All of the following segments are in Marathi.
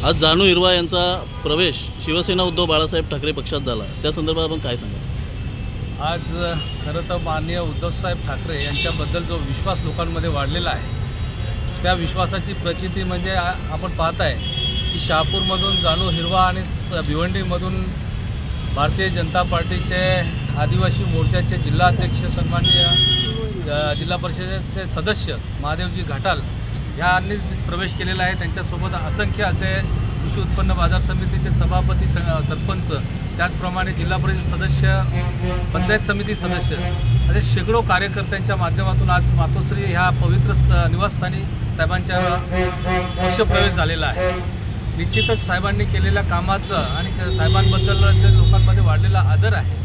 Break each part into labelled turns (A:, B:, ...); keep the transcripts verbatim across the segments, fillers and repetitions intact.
A: आज जानू हिरवा यांचा प्रवेश शिवसेना उद्धव बाळासाहेब ठाकरे पक्षात झाला, त्या संदर्भात आपण काय सांगाल?
B: आज खरं तर माननीय उद्धवसाहेब ठाकरे यांच्याबद्दल जो विश्वास लोकांमध्ये वाढलेला आहे, त्या विश्वासाची प्रचिती म्हणजे आपण पाहत आहे की शहापूरमधून जानू हिरवा आणि भिवंडीमधून भारतीय जनता पार्टीचे आदिवासी मोर्चाचे जिल्हाध्यक्ष सन्माननीय जिल्हा परिषदेचे सदस्य महादेवजी घाटाल ह्यांनी प्रवेश केलेला आहे। त्यांच्यासोबत असंख्य असे कृषी उत्पन्न बाजार समितीचे सभापती, सरपंच, त्याचप्रमाणे जिल्हा परिषद सदस्य, पंचायत समिती सदस्य असे शेकडो कार्यकर्त्यांच्या माध्यमातून आज मातोश्री ह्या पवित्र निवासस्थानी साहेबांच्या पक्षप्रवेश झालेला आहे। निश्चितच साहेबांनी केलेल्या कामाचं आणि साहेबांबद्दल जे लोकांमध्ये वाढलेला आदर आहे,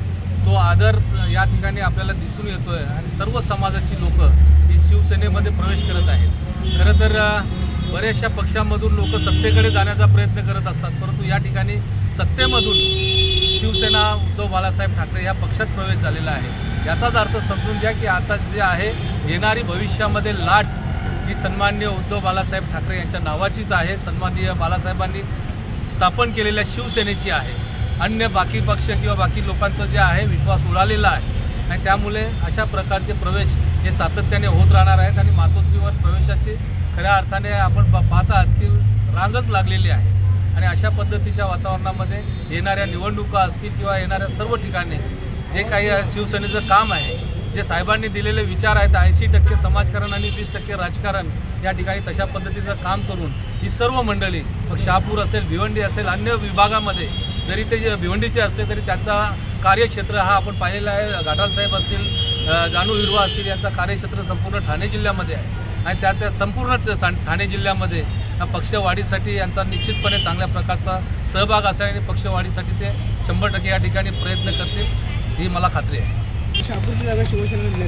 B: तो आदर या ठिकाणी आपल्याला दिसून येतोय आणि सर्व समाजाची लोक ही शिवसेनेमध्ये प्रवेश करत आहेत। खरं तर बऱ्याचशा पक्षांमधून लोक सत्तेकडे जाण्याचा प्रयत्न करत असतात, परंतु या ठिकाणी सत्तेमधून शिवसेना उद्धव बाळासाहेब ठाकरे या पक्षात प्रवेश झालेला आहे। याचाच अर्थ समजून घ्या की आता जे आहे येणारी भविष्यामध्ये लाट ही सन्माननीय उद्धव बाळासाहेब ठाकरे यांच्या नावाचीच आहे, सन्माननीय बाळासाहेबांनी स्थापन केलेल्या शिवसेनेची आहे। अन्य बाकी पक्ष किंवा बाकी लोकांचं जे आहे विश्वास उडालेला आहे आणि त्यामुळे अशा प्रकारचे प्रवेश हे सातत्याने होत राहणार आहेत आणि मातोश्रीवर प्रवेशाची खऱ्या अर्थाने आपण पाहतात की रांगच लागलेली आहे। आणि अशा पद्धतीच्या वातावरणामध्ये येणाऱ्या निवडणुका असतील किंवा येणाऱ्या सर्व ठिकाणी जे काही शिवसेनेचं काम आहे, जे साहेबांनी दिलेले विचार आहेत, ऐंशी टक्के समाजकारण आणि वीस टक्के राजकारण, या ठिकाणी तशा पद्धतीचं काम करून ही सर्व मंडळी, मग शहापूर असेल, भिवंडी असेल, अन्य विभागामध्ये जरी ते जे भिवंडीचे असले तरी त्यांचा कार्यक्षेत्र हा आपण पाहिलेला आहे। घाटाल साहेब असतील, जानू हिरवा असतील, यांचा कार्यक्षेत्र संपूर्ण ठाणे जिल्ह्यामध्ये आहे आणि त्या त्या संपूर्ण ठाणे जिल्ह्यामध्ये पक्षवाढीसाठी यांचा निश्चितपणे चांगल्या प्रकारचा सहभाग असेल आणि पक्षवाढीसाठी ते शंभर टक्के या ठिकाणी प्रयत्न करतील, ही मला खात्री आहे।
C: शहापूरची जागा शिवसेनेला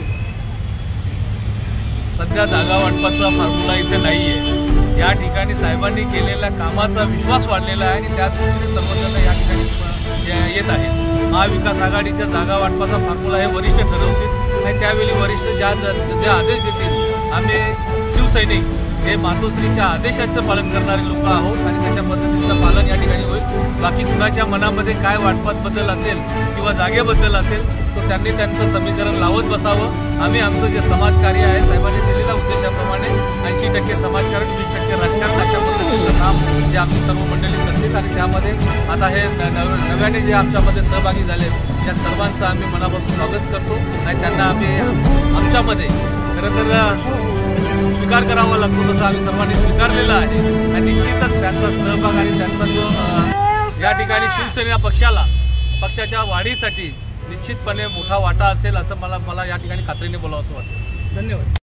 B: सध्या जागा वाटपाचा फॉर्म्युला इथे नाही आहे। या ठिकाणी साहेबांनी केलेल्या कामाचा विश्वास वाढलेला आहे आणि त्याच सर्वजण या ठिकाणी येत आहेत। महाविकास आघाडीच्या जागा वाटपाचा फॉर्म्युला हे वरिष्ठ ठरवतील आणि त्यावेळी वरिष्ठ ज्या जे आदेश देतील, आम्ही शिवसैनिक हे मातोश्रीच्या आदेशाचं पालन करणारे लोक आहोत आणि त्याच्या पद्धतीचं पालन या ठिकाणी होईल। बाकी कुणाच्या मनामध्ये काय वाटपात बद्दल असेल किंवा जागेबद्दल असेल तो त्यांनी त्यांचं समीकरण लावत बसावं। आम्ही आमचं जे समाजकार्य आहे, साहेबांनी दिलेल्या उद्देशाप्रमाणे ऐंशी टक्के समाजकारण, वीस टक्के राजकारण अशा पद्धतीचं काम जे आमची सर्व मंडळी करतील आणि त्यामध्ये आता हे नव्याने जे आमच्यामध्ये सहभागी झाले त्या सर्वांचं आम्ही मनापासून स्वागत करतो आणि त्यांना आम्ही आमच्यामध्ये खरं तर स्वीकार करावा लागतो, तसं आम्ही सर्वांनी स्वीकारलेला आहे आणि निश्चितच त्यांचा सहभाग आणि त्यांचा जो या ठिकाणी शिवसेना पक्षाला पक्षाच्या वाढीसाठी निश्चितपणे मोठा वाटा असेल असं मला मला या ठिकाणी खात्रीने बोलावं असं वाटतं।
C: धन्यवाद।